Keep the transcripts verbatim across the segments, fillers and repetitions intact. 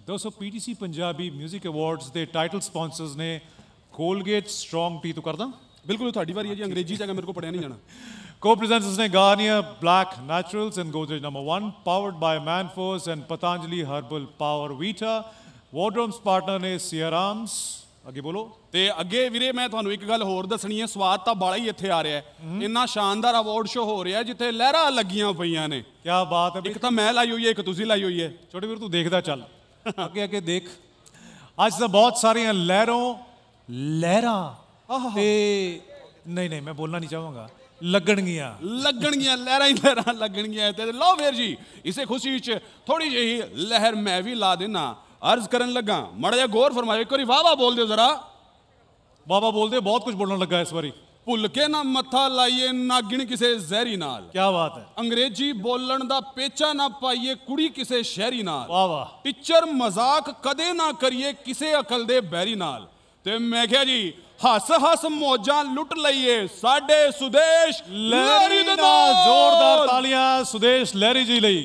दोस्तों PTC Punjabi music awards के title sponsors ने कोलगेट स्ट्रॉन्ग टी तो करदा बिल्कुल थोड़ी बारी है जी अंग्रेजी जगह मेरे को पढ़िया नहीं जाना को प्रेजेंटर्स ने Garnier black naturals and Godrej number one powered by Manforce and Patanjali herbal power vita wardrobes partner ने सियाराम्स अगे बोलो ते अगे वीरे मैं तुहानू एक गल होर दसनी है स्वाद तां बाला ही इत्थे आ रहा है इन्ना शानदार अवार्ड शो हो रहा है जिथे लहरां लगियां पईयां ने क्या बात है एक तां मैं लाई हुई है एक तुसीं लाई हुई है छोटे वीर तू देखदा चल अगे अगे देख आज तो बहुत सारियां लहरों लहरां ते नहीं नहीं मैं बोलना नहीं चाहूँगा लगणगियां लगणगियां लहरां ही लहरां लगणगियां ते लो वीर जी इसे खुशी च थोड़ी जी लहर मैं भी ला देना अर्ज करन लगा माड़ा जिहा गौर फरमाओ एक बारी वाह वाह बोल दो जरा बाबा बोल दे बहुत कुछ बोलने लगा इस बारी भुल के ना मत्था लाइए नागिन किसे जहरी नाल क्या बात है अंग्रेजी बोलन दा पेचा ना पाइए कुड़ी किसे शहरी नाल वाह वाह टिचर मजाक कदे ना करिए किसे अकल दे बैरी नाल ते मैं क्या जी हस हस मौजां लुट लईए साडे सुदेश लहरी दे नाल जोरदार तालियां सुदेश लहरी जी लई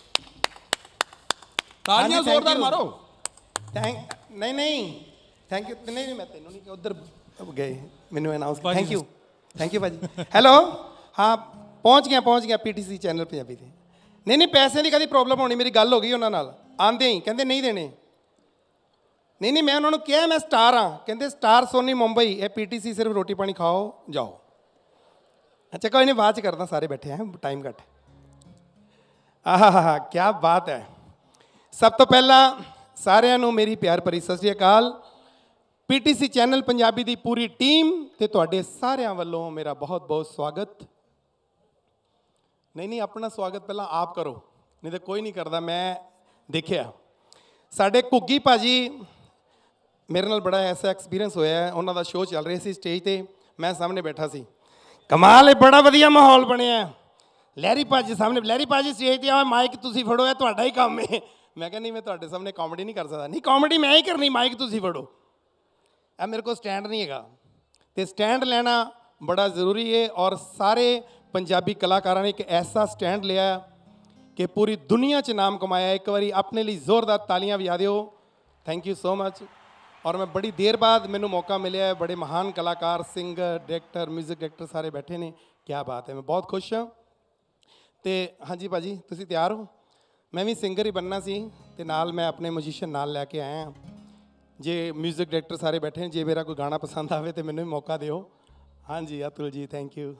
तालियां जोरदार मारो थैंक नहीं नहीं थैंक यू नहीं नहीं मैं तेनों नहीं उधर गए मैंने अनाउंस किया थैंक यू थैंक यू भाजी हेलो हाँ पहुँच गया पहुँच गया पीटीसी चैनल पंजाबी ते नहीं नहीं पैसे की कभी प्रॉब्लम होनी मेरी गल हो गई उन्होंने नाल आंदे ही कहते नहीं देने नहीं नहीं मैं उन्होंने कहा मैं स्टार हाँ कहते स्टार सोनी मुंबई ये पीटीसी सिर्फ रोटी पानी खाओ जाओ अच्छा कोई नहीं बाद च करदा सारे बैठे हैं टाइम घट आहा हा हा क्या बात है सब तो पहला सारिਆਂ ਨੂੰ मेरी प्यार भरी सत श्री अकाल पीटीसी चैनल पंजाबी दी पूरी टीम ते तुहाडे सारिਆਂ ਵੱਲੋਂ मेरा बहुत बहुत स्वागत नहीं नहीं अपना स्वागत पहला आप करो नहीं तो कोई नहीं करता मैं देखिया साडे घुग्गी भाजी मेरे नाल बड़ा ऐसा एक्सपीरियंस होया है उन्हां दा शो चल रहा सी स्टेज ते मैं सामने बैठा सी कमाल है बड़ा वधिया माहौल बनिया लहरी भाजी सामने लहरी भाजी स्टेज ते आवे माइक तुसीं फड़ो है तुहाडा ही काम है मैं क्या नहीं मैं तुहाडे सामने कॉमेडी नहीं कर सकता नहीं कॉमेडी मैं ही करनी माइक तुसीं फड़ो ਇਹ मेरे को स्टैंड नहीं है तो स्टैंड लेना बड़ा ज़रूरी है और सारे पंजाबी कलाकारों ने एक ऐसा स्टैंड लिया कि पूरी दुनिया च नाम कमाया एक बारी अपने लिए जोरदार तालियां बजा दियो थैंक यू सो मच और मैं बड़ी देर बाद मैनू मौका मिले है बड़े महान कलाकार सिंगर डायरेक्टर म्यूजिक डायरेक्टर सारे बैठे ने क्या बात है मैं बहुत खुश हाँ तो हाँ जी भाजी तुसीं तैयार हो मैं भी सिंगर ही बनना सी ते नाल मैं अपने म्यूजिशियन नाल लैके आया जे म्यूजिक डायरेक्टर सारे बैठे हैं जे मेरा कोई गाना पसंद आवे तो मैंने भी मौका दियो हाँ जी अतुल जी थैंक यू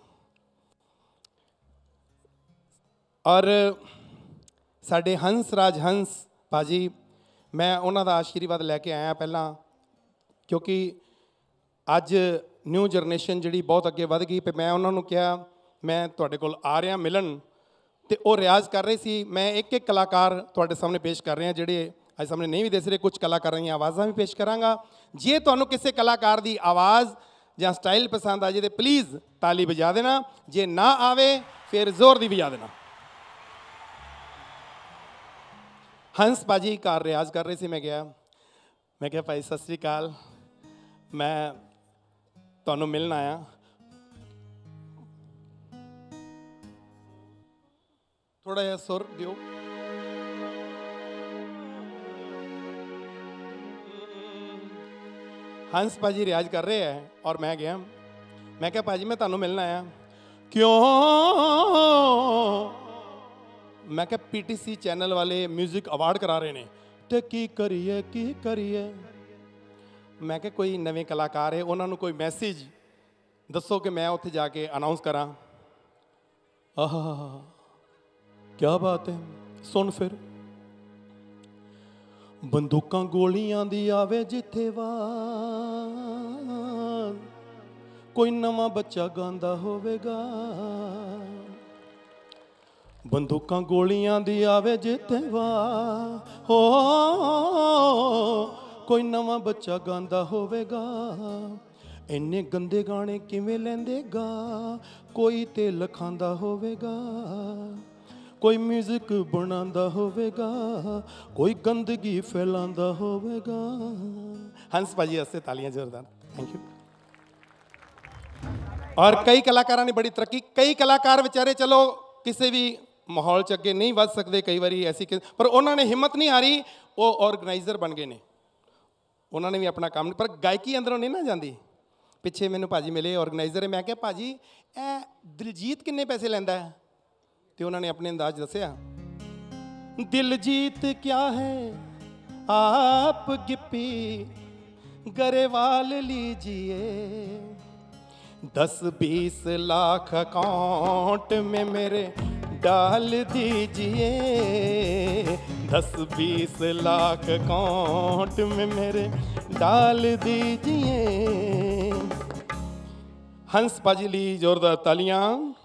और साडे हंस राज हंस भाजी मैं उन्हों का आशीर्वाद लैके आया पहला क्योंकि अज न्यू जनरेशन जी बहुत अगे वध गई मैं उन्होंने कहा मैं तुहाडे कोल आ रहा मिलन तो वो रियाज कर रहे सी मैं एक एक कलाकार तुहाडे सामने पेश कर रहे हैं जिहड़े अज सामने नहीं भी दस रहे कुछ कलाकारों दी आवाज़ां भी पेश करांगा जे तुहानूं किसी कलाकार की आवाज़ या स्टाइल पसंद आ जाए तो प्लीज़ ताली बजा देना जे ना आवे फिर जोर दी बजा देना हंस भाजी घर रियाज कर रहे थे मैं गया मैं क्या भाई सत श्री अकाल मैं तुहानूं मिलन आया थोड़ा जिहा सुर दिओ हंस भाजी रियाज कर रहे हैं और मैं गया मैं क्या भाजी मैं तुहानूं मिलन आया क्यों मैं क्या पीटीसी चैनल वाले म्यूजिक अवार्ड करा रहे हैं तो की करिए की करिए मैं क्या कोई नवे कलाकार है उन्होंने कोई मैसेज दसो कि मैं उत्थे जाके अनाउंस करा आह क्या बात है सुन फिर बंदूकां गोलियां दी आवे जिथे वार कोई नवा बच्चा गांदा होवेगा बंदूकां गोलियां दी आवे जिथे वार हो कोई नवा बच्चा गांदा होवेगा इन्ने गंदे गाने किवें लैंदे गा कोई ते लखांदा होवेगा कोई म्यूजिक बनांदा होवेगा कोई गंदगी फैलांदा होवेगा हंस भाजी हंसते तालियां जोरदार थैंक यू और कई कलाकारों ने बड़ी तरक्की कई कलाकार बेचारे चलो किसी भी माहौल च अगे नहीं वध सकते कई बार ऐसी पर उन्होंने हिम्मत नहीं हारी वो ऑर्गेनाइजर बन गए ने, उन्होंने भी अपना काम, पर गायकी अंदरों नहीं ना जाती। पिछे मैनू भाजी मिले ऑर्गेनाइजर है, मैं क्या भाजी ए दिलजीत किन्ने पैसे लैंदा है, तो उन्होंने अपने अंदाज दसिया, दिलजीत क्या है आप गिप्पी गरेवाल लीजिए, दस बीस लाख अकाउंट में मेरे डाल दीजिए, दस बीस लाख अकाउंट में मेरे डाल दीजिए। हंस पाजी ली जोरदार तालियां।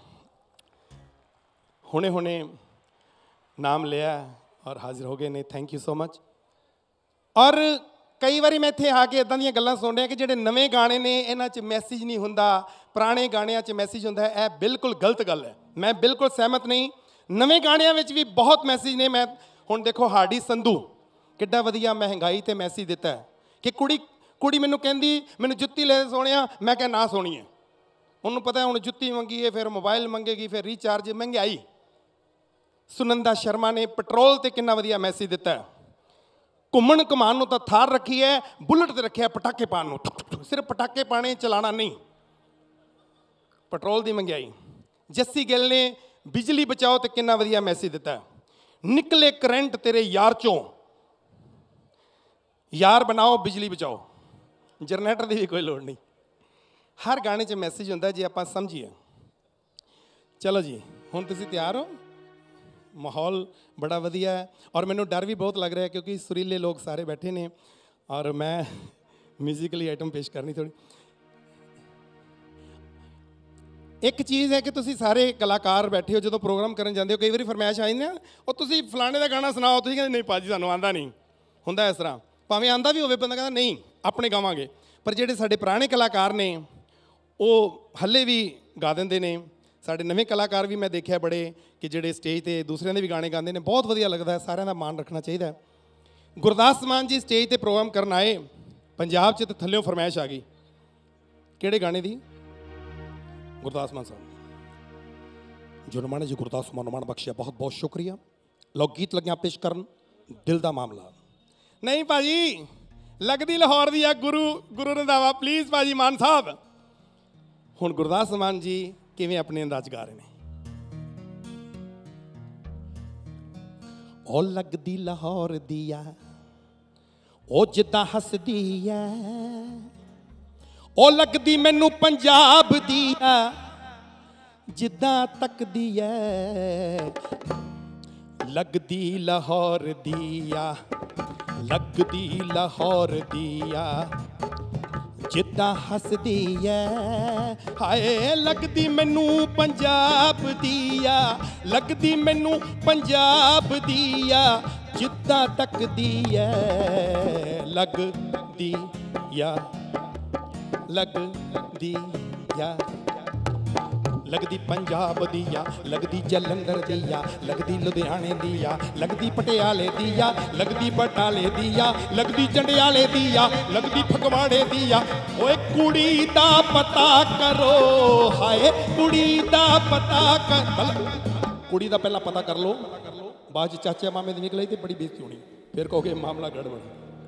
हुणे हुणे नाम लिया और हाजिर हो गए ने, थैंक यू सो मच। और कई बार मैं इत्थे आके इदां दीयां गल्लां सुन रहा कि जिहड़े नवे गाने ने इन्हां च मैसेज नहीं हुंदा, पुराने गाणियां च मैसेज हुंदा है, यह बिल्कुल गलत गल है, मैं बिल्कुल सहमत नहीं। नवे गाणियां विच भी बहुत मैसेज ने। मैं हुण देखो हार्डी संधू किड्डा वधिया महंगाई ते मैसेज दिता है कि कुड़ी कुड़ी मैनू कहंदी मैनू जुत्ती ले सोहणिया, मैं कहा ना सोहणीए, उन्होंने पता है हुण जुत्ती मंगी है, फिर मोबाइल मंगेगी, फिर रिचार्ज, महंगाई। सुनंदा शर्मा ने पेट्रोल ते कितना वधिया मैसेज दिता है, घूमण घुमान नूं तां थार रखी है, बुलेट ते रखिया पटाके पाण नूं, सिर्फ पटाके पाने चलाना नहीं, पेट्रोल की महंगाई। जस्सी गिल ने बिजली बचाओ तो कितना वधिया मैसेज दिता है, निकले करंट तेरे यार चों, यार बनाओ बिजली बचाओ, जनरेटर की भी कोई लोड़ नहीं। हर गाने च मैसेज होंदा जे आपां समझिए। चलो जी हुण तुसीं तैयार हो, माहौल बड़ा वधिया है और मैनू डर भी बहुत लग रहा है क्योंकि सुरीले लोग सारे बैठे ने और मैं म्यूजिकली आइटम पेश करनी थोड़ी। एक चीज़ है कि तुसी सारे कलाकार बैठे हो, जो प्रोग्राम करन जाते हो कई बार फरमाइश आई ना, और तुसी फलाने का गाना सुनाओ, तुसी कहते नहीं भाजी सानू आंदा नहीं, हुंदा इस तरह, भावें आंदा भी होवे बंदा कहता नहीं अपने गावांगे। पर जिहड़े साडे पुराने कलाकार ने वो हले भी गा देंदे ने, साडे नवे कलाकार भी मैं देखिया बड़े कि जिहड़े स्टेज ते दूसरिਆਂ ਦੇ भी गाने गाते हैं, बहुत वधिया लगता है, सारिਆਂ ਦਾ मान रखना चाहिए। गुरदास मान जी स्टेज ते प्रोग्राम करन आए पंजाब च, तो थल्लों फरमाइश आ गई किहड़े गाने दी, गुरदास मान साहब जो नमाने जी गुरदास मान मान बख्शिया, बहुत बहुत शुक्रिया। लोग गीत लग्या पेश करन, दिल दा मामला। नहीं भाजी लगदी लाहौर दी आ गुरु गुरु रंधावा, प्लीज़ भाजी मान साहब। हुण गुरदास मान जी किवें अपने अंदाज गा रहे हैं। ओ लगदी लाहौर दिया ओ जिद्दां हसदी है, ओ लगदी मैनू पंजाब दिया जिद्दां तकदी है, लगदी लाहौर दिया लगदी लाहौर दिया जिद्दां हसदी है, हाय लगदी मैनू पंजाब दिया लगदी मैनू पंजाब दिया जिद्दां तकदी है, लगदी या लगदी या लगदी पंजाब दिया लगदी जलंधर दिया लगदी लुधियाने दिया लगदी पटियाले दिया लगदी बटाले दिया लगदी जंडियाले दिया लगदी फगवाड़े दिया। ओए कुड़ी दा पता करो, हाय कुड़ी दा पता कर, कुड़ी दा पहला पता कर लो, बाद चाचे मामे दी निकली तो बड़ी बेइज्जती होनी, फिर कहोगे मामला गड़बड़।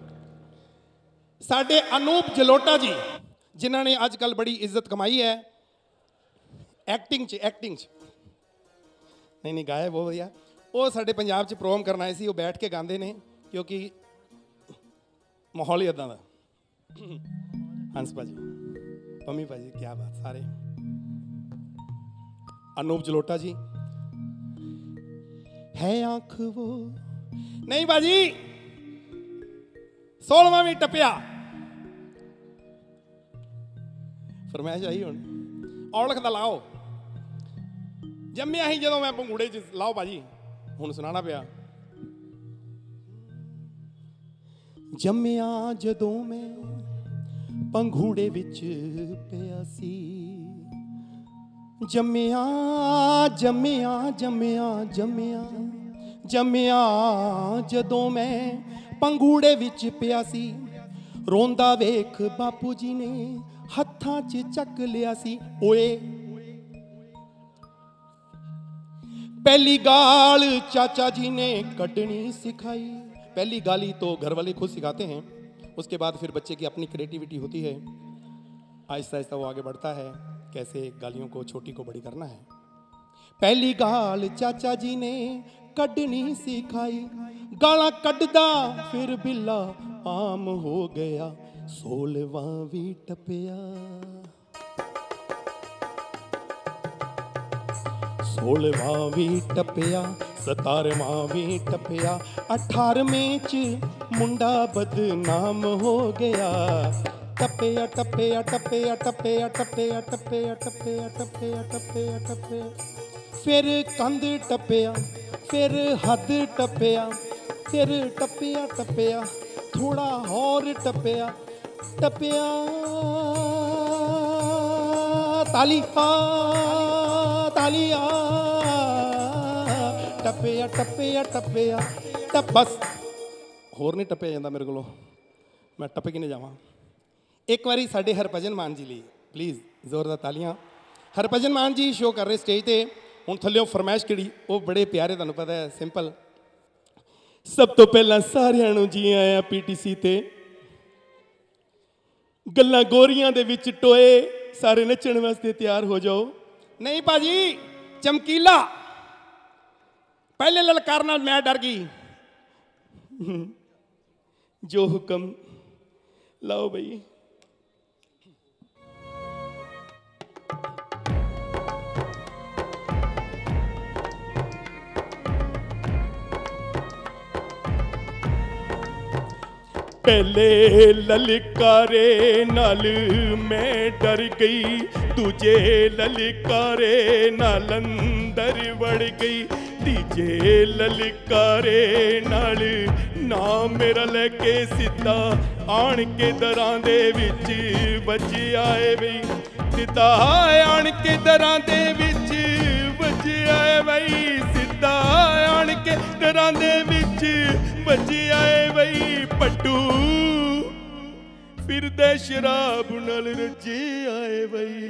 साडे अनूप जलोटा जी जिन्हों ने अजकल बड़ी इज्जत कमाई है एक्टिंग च एक्टिंग च नहीं नहीं गाया बहुत वधिया, वो साडे पंजाब च प्रोग्राम करना आए सी, वो बैठ के गाते हैं क्योंकि माहौल ही इदां दा। हंस भाजी पम्मी भाजी क्या बात, सारे अनूप जलोटा जी है आंख वो नहीं भाजी सोलवा भी टपया फरमाइश आई हुण औलख दा लाओ जम्मिया ही जो मैं पंगूड़े च लाओ भाजी हुण सुनाना पिया। जम्मिया जदों मैं पंगूड़े विच पिया सी, जम्मिया जम्मिया जम्मिया जम्मिया जम्मिया जदों मैं पंगूड़े विच पिया सी, रोंदा वेख बापू जी ने हत्थां च चक लिया सी। ओए पहली गाल चाचा जी ने कड्डनी सिखाई, पहली गाली तो घर वाले खुद सिखाते हैं, उसके बाद फिर बच्चे की अपनी क्रिएटिविटी होती है, आहिस्ता आहिस्ता वो आगे बढ़ता है कैसे गालियों को छोटी को बड़ी करना है। पहली गाल चाचा जी ने कढ़नी सिखाई, गाला कढ़दा फिर बिल्ला आम हो गया, सोलवां भी टपया, सोलवां भी टपया, सतारवां भी टपया, अठारवें च मुंडा बदनाम हो गया, टपया टपया टपया टपया टपया टपया टपया टपया टपया टपया, फिर कंध टपया, फिर हद टपया, फिर टपया टपया, थोड़ा और टपया टपया, ताली आ ताली आ, टपया टपया टपया टप, बस होर नहीं टपया जाता मेरे को, मैं टप के नहीं जावा। एक बारी साढ़े हरभजन मान जी लिए प्लीज़ जोरदार तालियां। हरभजन मान जी शो कर रहे स्टेज पे, हुण थल्लियों फरमाइश किहड़ी वो बड़े प्यारे, तुहानूं पता है सिंपल। सब तो पहला सारिਆਂ ਨੂੰ जी आया पीटीसी ते, गल्लां गोरियां दे विच टोए, सारे नच्चण वास्ते तैयार हो जाओ। नहीं भाजी चमकीला, पहले ललकार नाल मैं डर गई, जो हुक्म लाओ भाई। पहले ललकारे नाल मैं डर गई, दूजे ललकारे नाल अंदर वड़ गई, तीजे ललकारे नाल ना मेरा लेके सीधा आन के दरां दे विच बज आए बई, सीधा आन के दरां दे विच बज आए बई, सीधा आन के दरां दे विच बज आए बई, पट्टू फिर दे शराब नाल रजे आए बई।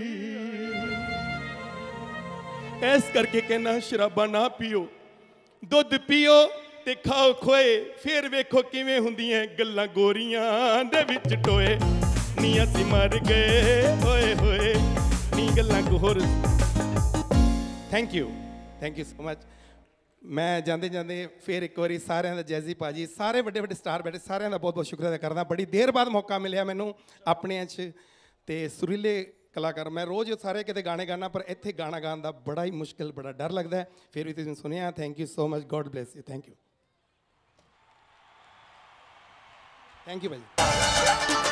इस करके कहना शराबा ना पियो, दुध पियो ते खाओ खोए, फिर वेखो किवें हुंदियां गल्लां गोरियां दे विच टोए, नी असीं मर गए होए होए नी गल्लां गोर। Thank you thank you so much. मैं जाते जाते फिर एक बार सारे का जैजी भाजी, सारे बड़े बड़े स्टार बैठे, सारे का बहुत बहुत शुक्रिया अदा करदा। बड़ी देर बाद मौका मिले मैनू अपने ते सुरीले कलाकार, मैं रोज़ सारे किते गाने गाना, पर इत्थे गाना गाने का बड़ा ही मुश्किल, बड़ा डर लगता है। फिर भी तुसीं सुनिया, thank you so much, God bless you, thank you thank you भाजी।